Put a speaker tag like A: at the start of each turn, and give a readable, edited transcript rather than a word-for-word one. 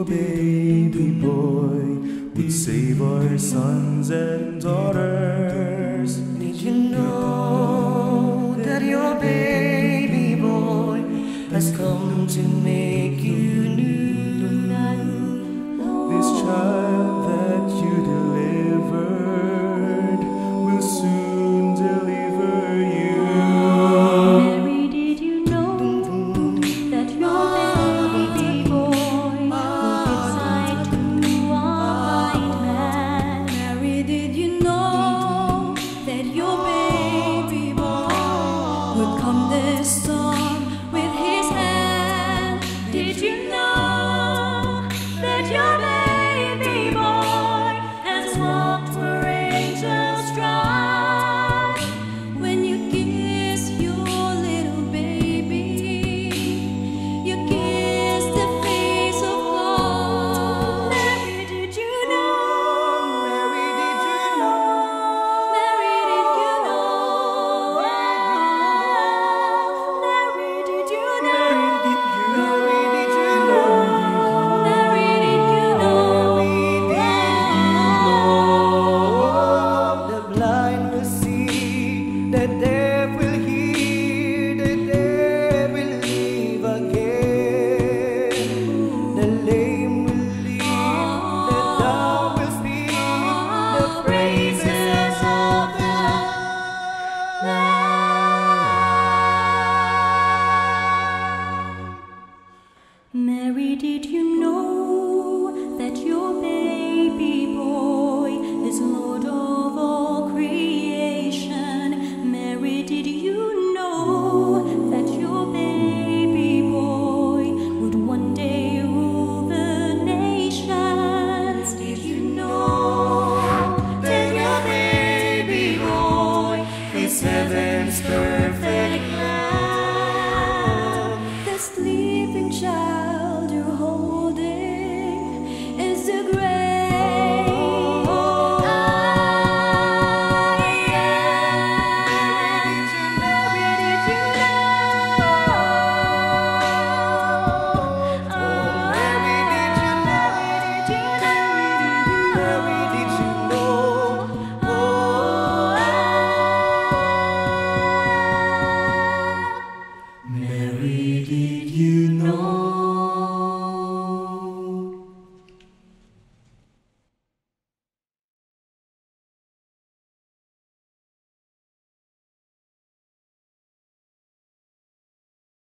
A: baby boy would save our sons and daughters.
B: Did you know that your baby boy has come to make you new?
A: This child that you delivered will soon deliver you.
C: Mary, did you know that your baby boy will give sight to a blind man?
D: Mary, did you know that your baby boy would come this song with his hand?
C: Did you know that your baby boy has walked where angels trod?
D: When you kiss your little baby, you kiss the face of God.
C: Mary, did you know?
B: Mary, did you know?
D: Mary, did you know?
C: Mary, did you know?
B: Mary, did you know?
D: Mary, did you know?
B: The blind will see, the deaf will hear, the dead will live again. The lame will leap, the dumb will speak, the praises of the
C: Mary, did you know that your baby boy is Lord of all creation? Mary, did you know that your baby boy would one day rule the nations? Did you know that your baby boy is heaven's perfect lamb?
D: The sleeping child you're holding is the great I am.
C: Mary, did you know?
B: Mary, did you know? Mary, did you know? Mary, did